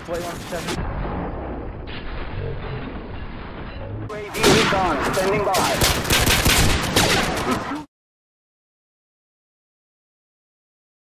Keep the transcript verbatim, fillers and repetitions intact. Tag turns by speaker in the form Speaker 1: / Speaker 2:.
Speaker 1: Play one seven.
Speaker 2: U A V recon, standing by.